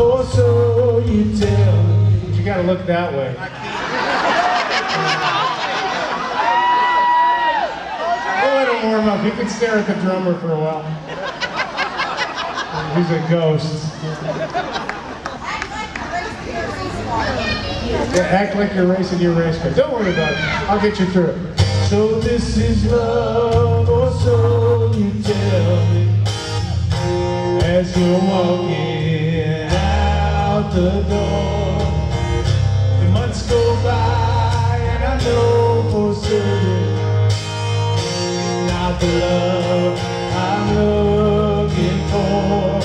or so you tell me. You gotta look that way. We'll let him warm up. He can stare at the drummer for a while. He's a ghost. Yeah, act like you're racing your race car. Don't worry about it. I'll get you through it. So this is love, or so you tell me, as you're walking out the door. The months go by, and I know for certain not the love I'm looking for.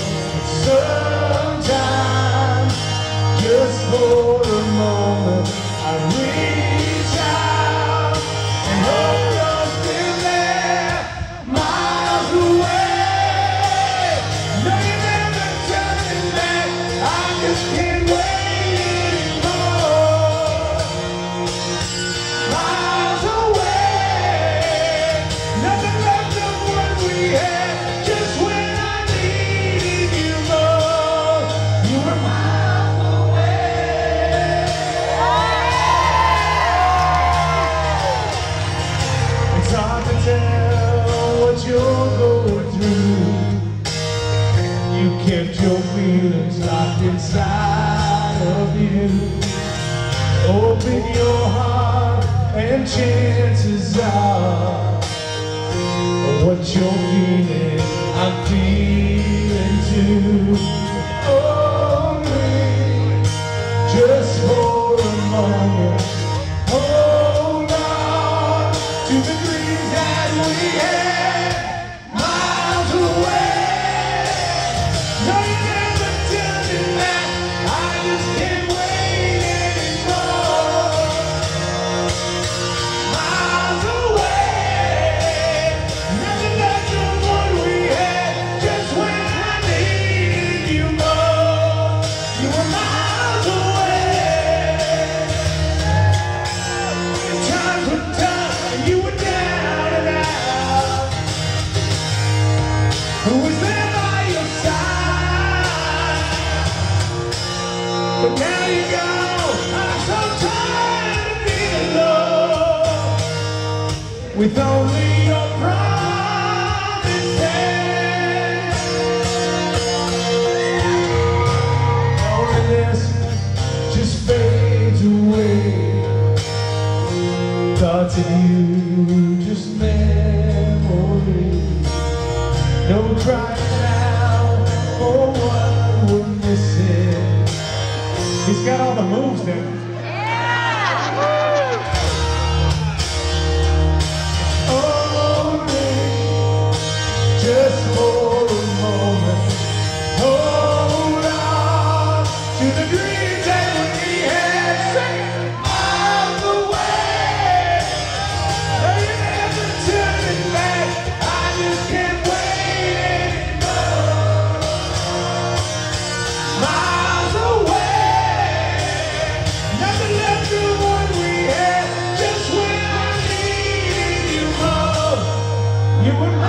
Sometimes, just for a moment, I reach out and hope you're still there, miles away. No, you're never turning back. I just can't wait anymore. Miles away, nothing left of what we had. Just when I needed you more, you were miles away. It's hard to tell what you're going through. You kept your feelings locked inside of you. Open your heart and chances are what you're feeling, I'm feeling too. Only just for a moment, hold on to the dreams that we had, miles away. No, you're never turning back. I just can't wait anymore. Miles away, nothing left of what we had. Just when I needed you more, you were miles away. Times were tough and you were down and out. Who was there by your side? But now you're gone. I'm so tired of being alone with only your promises. Loneliness just fades away. Thoughts of you, just memories. No crying out for what we're missing. He's got all the moves there. Only just for a moment, hold on to the dreams that we had. Sing miles away. No, you're never turning back. I just can't wait anymore. Miles away, nothing left of what we had. Just when I needed you more, you were